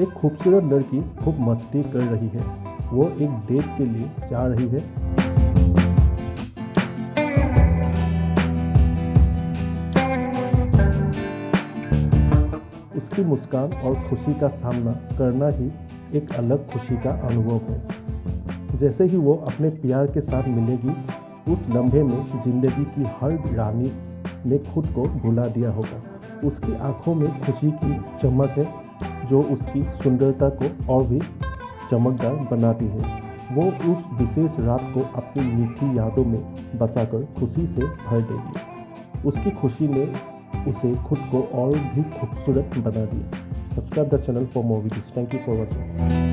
एक खूबसूरत लड़की खूब मस्ती कर रही है। वो एक डेट के लिए जा रही है। उसकी मुस्कान और खुशी का सामना करना ही एक अलग खुशी का अनुभव है। जैसे ही वो अपने प्यार के साथ मिलेगी, उस लम्हे में जिंदगी की हर रानी ने खुद को भुला दिया होगा। उसकी आंखों में खुशी की चमक है जो उसकी सुंदरता को और भी चमकदार बनाती है। वो उस विशेष रात को अपनी मीठी यादों में बसाकर खुशी से भर देगी। उसकी खुशी ने उसे खुद को और भी खूबसूरत बना दिया। Subscribe the channel for more videos. Thank you for watching.